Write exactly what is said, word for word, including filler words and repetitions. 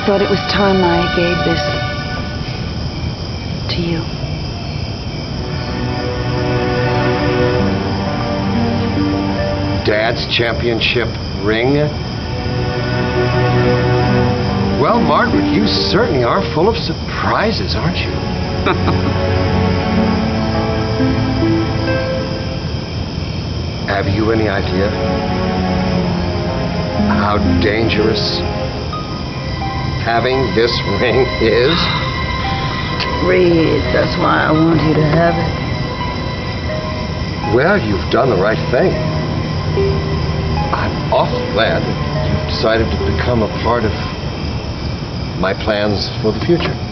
thought it was time I gave this to you. Dad's championship ring? Well, Margaret, you certainly are full of surprises, aren't you? Have you any idea how dangerous having this ring is? Reed, that's why I want you to have it. Well, you've done the right thing. I'm awfully glad that you've decided to become a part of my plans for the future.